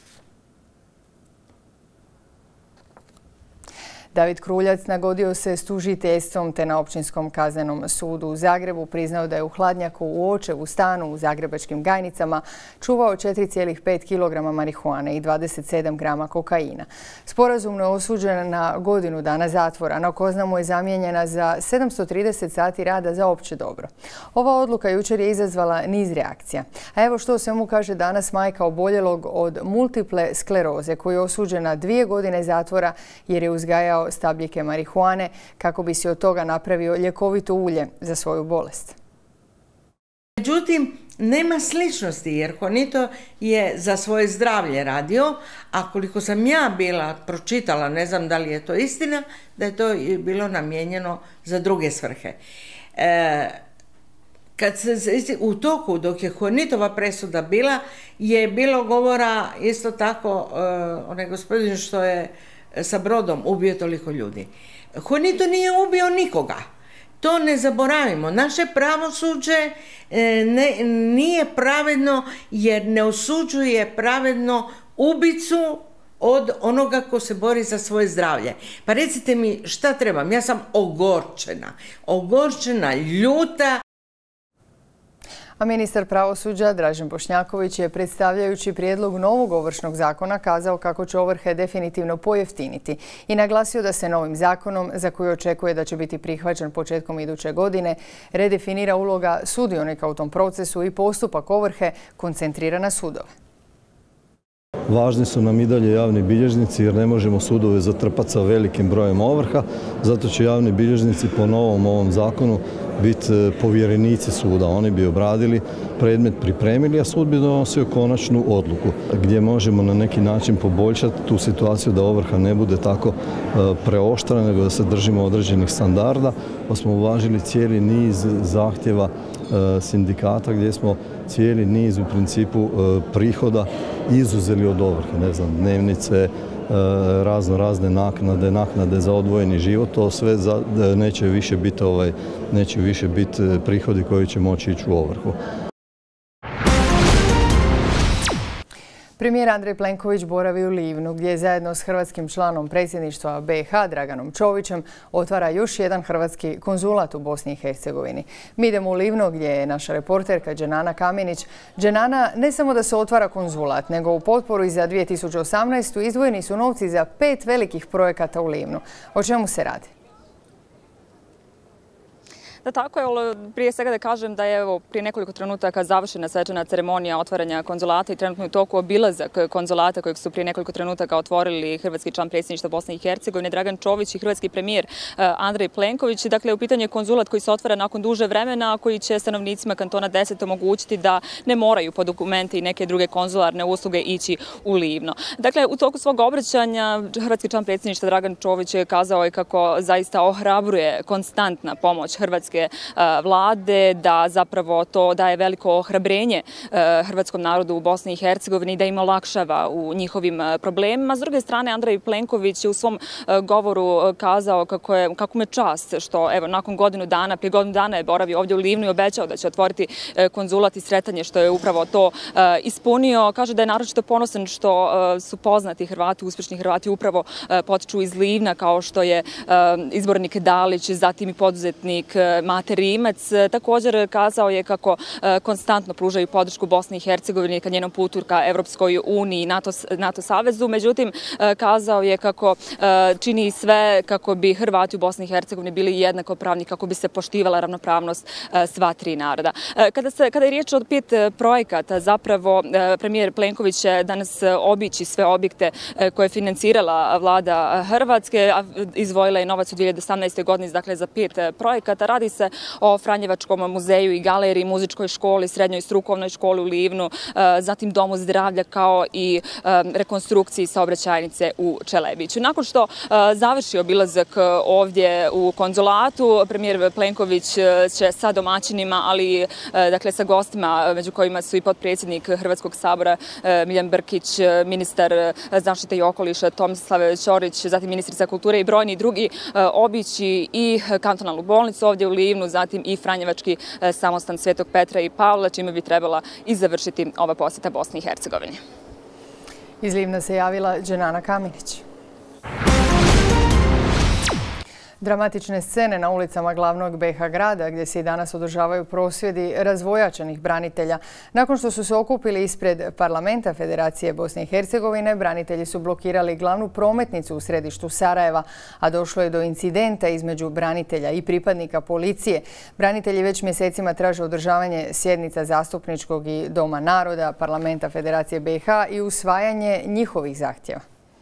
David Kruljac nagodio se s tužiteljstvom te na Općinskom kaznenom sudu u Zagrebu priznao da je u hladnjaku u očevu stanu u zagrebačkim Gajnicama čuvao 4,5 kg marihuane i 27 grama kokaina. Sporazumno je osuđen na godinu dana zatvora, no kazna mu je zamijenjena za 730 sati rada za opće dobro. Ova odluka jučer je izazvala niz reakcija. A evo što o svemu kaže danas majka oboljelog od multiple skleroze koji je osuđen na 2 godine zatvora jer je uzgajao stabljike marihuane kako bi se od toga napravio ljekovito ulje za svoju bolest. Međutim, nema sličnosti jer Juanito je za svoje zdravlje radio, a koliko sam ja bila pročitala, ne znam da li je to istina, da je to bilo namijenjeno za druge svrhe. Kad se u toku, dok je Juanitova presuda bila, je bilo govora isto tako onaj gospodin što je sa brodom ubio toliko ljudi. Juanito nije ubio nikoga. To ne zaboravimo. Naše pravosuđe nije pravedno jer ne osuđuje pravedno ubicu od onoga ko se bori za svoje zdravlje. Pa recite mi šta trebam? Ja sam ogorčena, ljuta. A ministar pravosuđa Dražen Bošnjaković je predstavljajući prijedlog novog ovršnog zakona kazao kako će ovrhe definitivno pojeftiniti i naglasio da se novim zakonom, za koji očekuje da će biti prihvaćen početkom iduće godine, redefinira uloga sudionika u tom procesu i postupak ovrhe koncentrira na sudove. Važni su nam i dalje javni bilježnici jer ne možemo sudove zatrpati sa velikim brojem ovrha, zato će javni bilježnici po novom ovom zakonu biti povjerenici suda. Oni bi obradili predmet, pripremili, a sud bi donosio konačnu odluku gdje možemo na neki način poboljšati tu situaciju da ovrha ne bude tako preoštra, nego da se držimo određenih standarda, pa smo uvažili cijeli niz zahtjeva sindikata gdje smo cijeli niz u principu prihoda izuzeli od ovrhe, ne znam, dnevnice, razne naknade za odvojeni život, to sve neće više biti prihodi koji će moći ići u ovrhu. Premijer Andrej Plenković boravi u Livnu, gdje zajedno s hrvatskim članom predsjedništva BiH Draganom Čovićem otvara još jedan hrvatski konzulat u Bosni i Hercegovini. Mi idemo u Livnu, gdje je naša reporterka Dženana Kaminić. Dženana, ne samo da se otvara konzulat, nego u potporu i za 2018. izdvojeni su novci za 5 velikih projekata u Livnu. O čemu se radi? Da, tako je. Prije svega da kažem da je prije nekoliko trenutaka završena svečana ceremonija otvaranja konzulata i trenutno je u toku obilazak konzulata kojeg su prije nekoliko trenutaka otvorili hrvatski član predsjedništva Bosne i Hercegovine Dragan Čović i hrvatski premijer Andrej Plenković. Dakle, u pitanju je konzulat koji se otvara nakon duže vremena, a koji će stanovnicima kantona 10 omogućiti da ne moraju po dokumenti i neke druge konzularne usluge ići u Livno. Dakle, u toku svog obraćanja hrvatski član predsjedništva Dragan Čović je kazao kako zaista ohrabruje konstantna pomoć hrvatske vlade, da zapravo to daje veliko ohrabrenje hrvatskom narodu u Bosni i Hercegovini, da im olakšava u njihovim problemima. S druge strane, Andrej Plenković je u svom govoru kazao kako me čast što nakon prije godinu dana je boravio ovdje u Livnu i obećao da će otvoriti konzulat i sretanje što je upravo to ispunio. Kaže da je naročito ponosan što su poznati Hrvati, uspješni Hrvati upravo potiču iz Livna, kao što je izbornik Dalić, zatim i poduzetnik Mate Rimac. Također kazao je kako konstantno pružaju podršku Bosni i Hercegovini ka njenom putu ka Evropskoj uniji i NATO savezu. Međutim, kazao je kako čini sve kako bi Hrvati u Bosni i Hercegovini bili jednakopravni, kako bi se poštivala ravnopravnost sva tri naroda. Kada je riječ o 5 projekata, zapravo premijer Plenković će danas obići sve objekte koje je financirala vlada Hrvatske, a izdvojila je novac u 2018. godini dakle, za 5 projekata. Radi se o Franjevačkom muzeju i galeriji, muzičkoj školi, srednjoj strukovnoj školi u Livnu, zatim domu zdravlja kao i rekonstrukciji saobraćajnice u Čelebiću. Nakon što završi obilazak ovdje u konzulatu, premijer Plenković će sa domaćinima, ali dakle sa gostima, među kojima su i potpredsjednik Hrvatskog sabora Milijan Brkić, ministar zaštite i okoliša Tomislav Ćorić, zatim ministrica kulture i brojni drugi, obići i kantonalnu bolnicu ovdje u Livnu, zatim i Franjevački samostan Svetog Petra i Pavla, čime bi trebala i završiti ova posjeta Bosni i Hercegovini. Iz Livna se javila Dženana Kaminić. Dramatične scene na ulicama glavnog BiH grada, gdje se i danas održavaju prosvjedi razvojačenih branitelja. Nakon što su se okupili ispred parlamenta Federacije Bosne i Hercegovine, branitelji su blokirali glavnu prometnicu u središtu Sarajeva, a došlo je do incidenta između branitelja i pripadnika policije. Branitelji već mjesecima traže održavanje sjednica Zastupničkog i Doma naroda parlamenta Federacije BiH i usvajanje njihovih zahtjeva.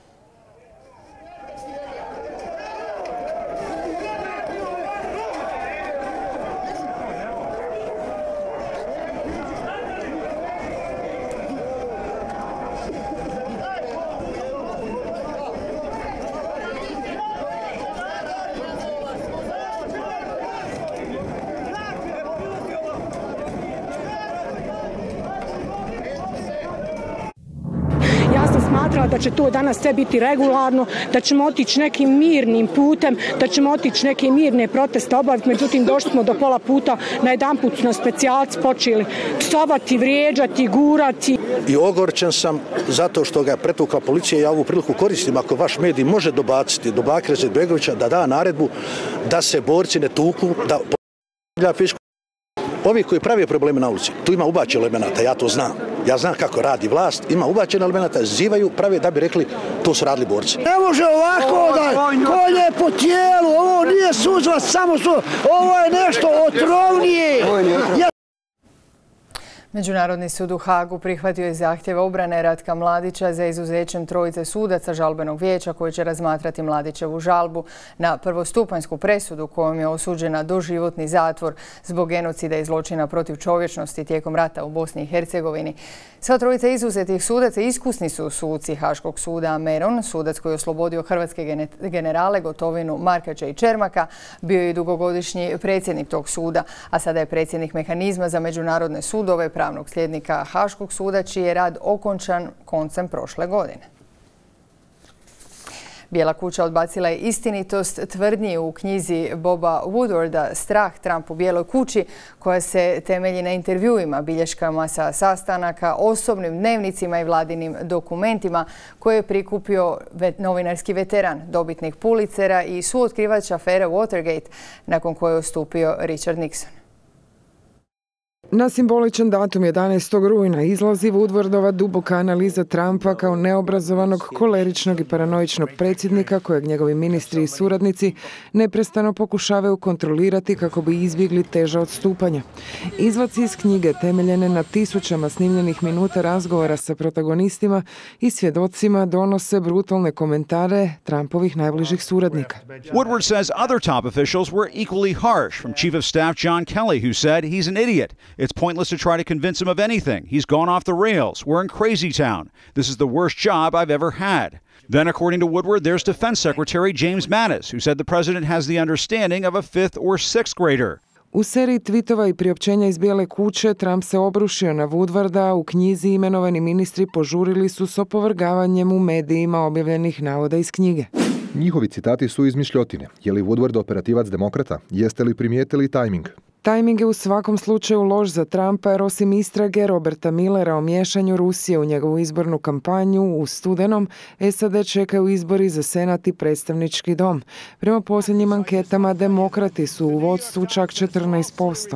Da će to danas sve biti regularno, da ćemo otići nekim mirnim putem, da ćemo otići neke mirne proteste obaviti, međutim došli smo do pola puta, na jedanput su nas specijalci počeli psovati, vrijeđati, gurati. I ogorčen sam zato što ga je pretukla policija. Ja ovu priliku koristim, ako vaš medij može dobaciti do Bakira Izetbegovića da da naredbu da se borci ne tuku, da ovi koji pravi probleme na ulici, tu ima ubačeno elemenata, ja to znam. Ja znam kako radi vlast, ima ubačeno elemenata, zivaju, prave da bi rekli to su radili borci. Ne može ovako da kolje po tijelu, ovo nije suzvac, samo su, ovo je nešto otrovnije. Međunarodni sud u Hagu prihvatio je zahtjev obrane Ratka Mladića za izuzećem trojice sudaca žalbenog vijeća koji će razmatrati Mladićevu žalbu na prvostupanjsku presudu kojom je osuđena doživotni zatvor zbog genocida i zločina protiv čovječnosti tijekom rata u Bosni i Hercegovini. Sva trojica izuzetih sudaca iskusni su suci Haškog suda. Meron, sudac koji je oslobodio hrvatske generale Gotovinu, Markača i Čermaka, bio je i dugogodišnji predsjednik tog suda, a sada je predsjednik mehanizma za međunarodne sudove, pravnog sljednika Haškog suda, čiji je rad okončan koncem prošle godine. Bijela kuća odbacila je istinitost tvrdnji u knjizi Boba Woodwarda Strah, Trump u Bijeloj kući, koja se temelji na intervjuima, bilješkama sa sastanaka, osobnim dnevnicima i vladinim dokumentima koje je prikupio novinarski veteran, dobitnik Pulitzera i suotkrivač afere Watergate, nakon koje je odstupio Richard Nixon. Na simboličan datum 11. rujna izlazi Woodwardova duboka analiza Trumpa kao neobrazovanog, koleričnog i paranoičnog predsjednika kojeg njegovi ministri i suradnici neprestano pokušavaju kontrolirati kako bi izbjegli teža odstupanja. Izvaci iz knjige temeljene na tisućama snimljenih minuta razgovora sa protagonistima i svjedocima donose brutalne komentare Trumpovih najbližih suradnika. Woodward says other top officials were equally harsh, from Chief of Staff John Kelly, who said he's an idiot. It's pointless to try to convince him of anything. He's gone off the rails. We're in crazy town. This is the worst job I've ever had. Then, according to Woodward, there's Defense Secretary James Mattis, who said the president has the understanding of a 5th or 6th grader. U seriji tvitova i priopćenja iz Bijele kuće Trump se obrušio na Woodwarda. U knjizi imenovani ministri požurili su s opovrgavanjem u medijima objavljenih navoda iz knjige. Njihovi citati su izmišljotine. Je li Woodward operativac demokrata? Jeste li primijetili tajming? Tajming je u svakom slučaju loš za Trumpa jer osim istrage Roberta Millera o miješanju Rusije u njegovu izbornu kampanju u studenom, SAD čekaju izbori za Senat i predstavnički dom. Prema posljednjim anketama demokrati su u vodstvu čak 14%.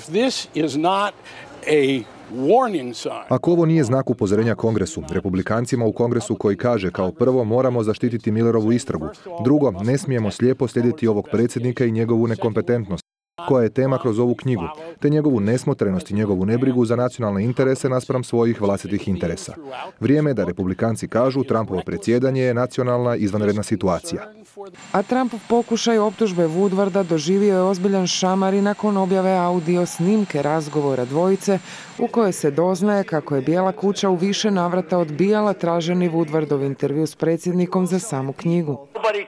Ako ovo nije znak upozorenja Kongresu, republikancima u Kongresu koji kaže kao prvo moramo zaštititi Millerovu istragu, drugo ne smijemo slijepo slijediti ovog predsjednika i njegovu nekompetentnost, koja je tema kroz ovu knjigu, te njegovu nesmotrenost i njegovu nebrigu za nacionalne interese naspram svojih vlastitih interesa. Vrijeme je da republikanci kažu Trumpovo predsjedanje je nacionalna izvanredna situacija. A Trumpov pokušaj optužbe Woodwarda doživio je ozbiljan šamar i nakon objave audio snimke razgovora dvojice u kojoj se doznaje kako je Bijela kuća u više navrata odbijala traženi Woodwardov intervju s predsjednikom za samu knjigu.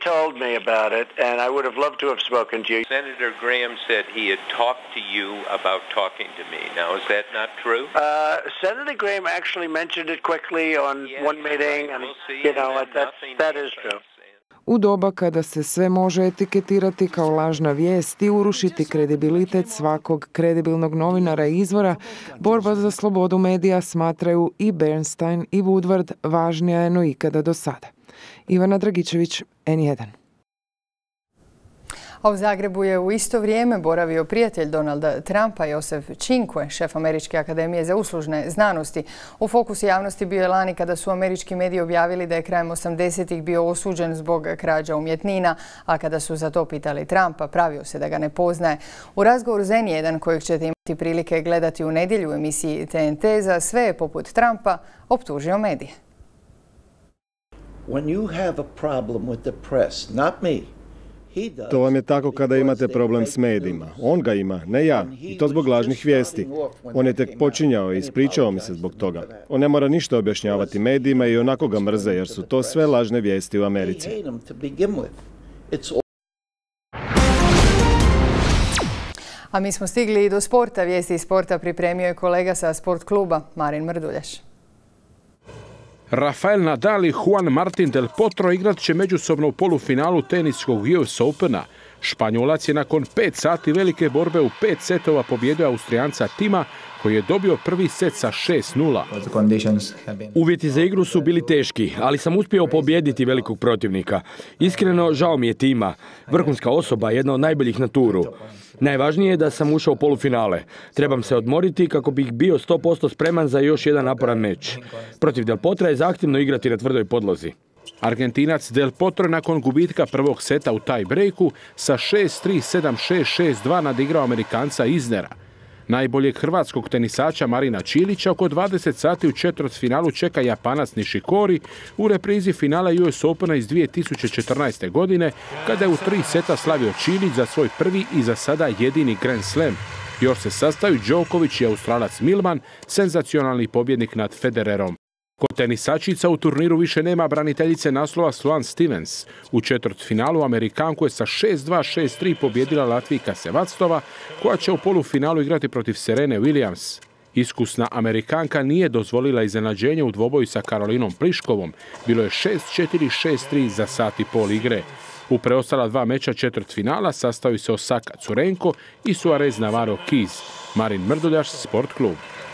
Senator Graham said he had talked to you about talking to me. Now, is that not true? Senator Graham actually mentioned it quickly on one meeting, and that is true. U doba kada se sve može etiketirati kao lažna vijest i urušiti kredibilitet svakog kredibilnog novinara i izvora, borba za slobodu medija smatraju i Bernstein i Woodward važnija je no ikada do sada. Ivana Dragičević, N1. A u Zagrebu je u isto vrijeme boravio prijatelj Donalda Trumpa, Josef Činkue, šef Američke akademije za uslužne znanosti. U fokusu javnosti bio je lani kada su američki mediji objavili da je krajem 80-ih bio osuđen zbog krađa umjetnina, a kada su za to pitali Trumpa, pravio se da ga ne poznaje. U razgovoru za N1, kojeg ćete imati prilike gledati u nedjelju u emisiji TNT, za sve je poput Trumpa optužio medije. When you have a problem with the press, not me. To vam je tako kada imate problem s medijima. On ga ima, ne ja. I to zbog lažnih vijesti. On je tek počinjao i ispričao mi se zbog toga. On ne mora ništa objašnjavati medijima i onako ga mrze jer su to sve lažne vijesti u Americi. A mi smo stigli i do sporta. Vijesti iz sporta pripremio je kolega sa Sport kluba, Marin Mrduljaš. Rafael Nadal i Juan Martín del Potro igrat će međusobno u polufinalu teniskog US Opena. Španjolac je nakon 5 sati velike borbe u 5 setova pobjedio Austrijanca Tima, koji je dobio prvi set sa 6:0. Uvjeti za igru su bili teški, ali sam uspio pobijediti velikog protivnika. Iskreno, žao mi je Tima. Vrhunska osoba, jedna od najboljih na turu. Najvažnije je da sam ušao u polufinale. Trebam se odmoriti kako bih bio 100% spreman za još jedan naporan meč. Protiv Del Potra je zahtjevno igrati na tvrdoj podlozi. Argentinac Del Potro nakon gubitka prvog seta u tie breaku sa 6-3, 7-6, 6-2 nadigrao Amerikanca Isnera. Najboljeg hrvatskog tenisača Marina Čilića oko 20 sati u četvrtfinalu čeka Japanac Nishikori u reprizi finala US Opena iz 2014. godine, kada je u 3 seta slavio Čilić za svoj prvi i za sada jedini Grand Slam. Još se sastaju Djokovic i Australac Milman, senzacionalni pobjednik nad Federerom. Kod tenisačica u turniru više nema braniteljice naslova Sloane Stevens. U četvrtfinalu Amerikanku je sa 6-2, 6-3 pobjedila Latvijka Sevastova, koja će u polufinalu igrati protiv Serene Williams. Iskusna Amerikanka nije dozvolila iznenađenje u dvoboju sa Karolinom Pliškovom. Bilo je 6-4, 6-3 za sat i pol igre. U preostala 2 meča četvrtfinala sastaju se Osaka Curenko i Suarez Navarro Keys. Marin Mrduljaš, Sport klub.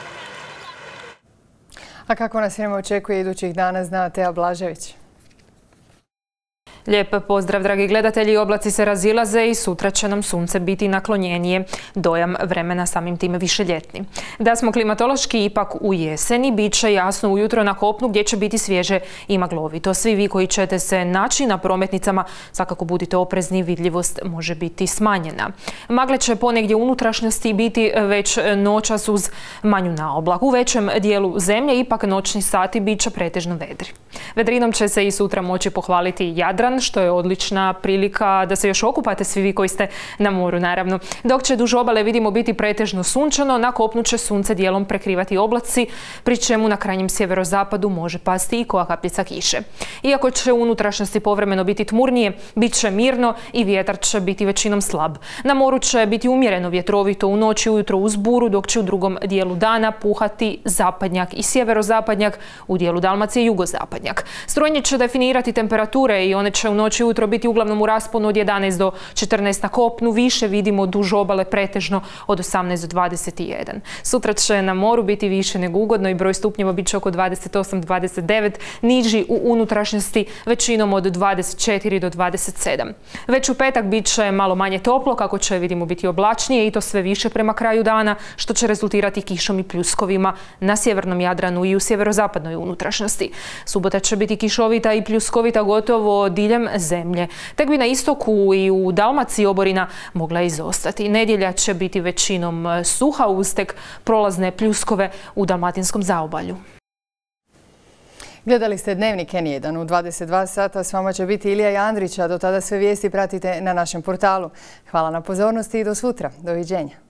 A kako nas vreme očekuje idućih dana, zna Teja Blažević. Lijep pozdrav, dragi gledatelji. Oblaci se razilaze i sutra će nam sunce biti naklonjenije. Dojam vremena samim time više ljetni. Da smo klimatološki ipak u jeseni, bit će jasno ujutro na kopnu gdje će biti svježe i maglovito. Svi vi koji ćete se naći na prometnicama, svakako budite oprezni, vidljivost može biti smanjena. Magle će ponegdje u unutrašnjosti biti već noćas uz manju naoblak. U većem dijelu zemlje ipak noćni sati bit će pretežno vedri. Vedrinom će se i sutra moći pohvaliti Jadran, što je odlična prilika da se još okupate svi vi koji ste na moru, naravno. Dok će duž obale vidimo biti pretežno sunčano, na kopnu će sunce dijelom prekrivati oblaci, pri čemu na krajnjem sjeverozapadu može pasti i koja kapljica kiše. Iako će u unutrašnjosti povremeno biti tmurnije, bit će mirno i vjetar će biti većinom slab. Na moru će biti umjereno vjetrovito u noći, ujutro uz buru, dok će u drugom dijelu dana puhati zapadnjak i sjeverozapadnjak, u dijelu Dalmacije jugozapadnjak. Strujanje će definirati temperature i one će u noći i ujutro biti uglavnom u rasponu od 11 do 14 na kopnu, više vidimo duž obale pretežno od 18 do 21. Sutra će na moru biti više nego ugodno i broj stupnjeva bit će oko 28-29, niži u unutrašnjosti većinom od 24 do 27. Već u petak bit će malo manje toplo, kako će vidimo biti oblačnije i to sve više prema kraju dana, što će rezultirati kišom i pljuskovima na sjevernom Jadranu i u sjeverozapadnoj unutrašnjosti. Subota će biti kišovita i pljuskovita gotovo diljem zemlje. Tek bi na istoku i u Dalmaciji oborina mogla izostati. Nedjelja će biti većinom suha uz tek prolazne pljuskove u dalmatinskom zaobalju. Gledali ste Dnevnik N1 u 22 sata. S vama će biti Ilija Jandrić, a do tada sve vijesti pratite na našem portalu. Hvala na pozornosti i do sutra. Doviđenja.